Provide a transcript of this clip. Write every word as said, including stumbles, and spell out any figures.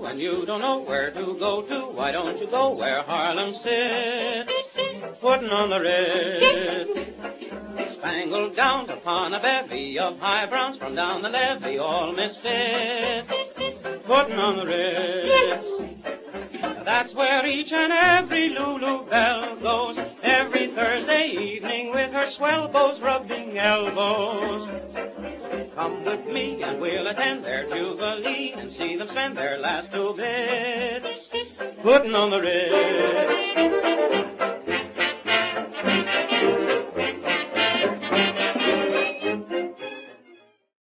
When you don't know where to go to, why don't you go where Harlem sits? Puttin' on the Ritz. Spangled gowns upon a bevy of high browns from down the levee, all misfits. Puttin' on the Ritz. That's where each and every Lulu Belle goes every Thursday evening with her swell beaus rubbing elbows. Come with me and we'll attend their jubilee and see them spend their last two bits. Puttin' on the Ritz.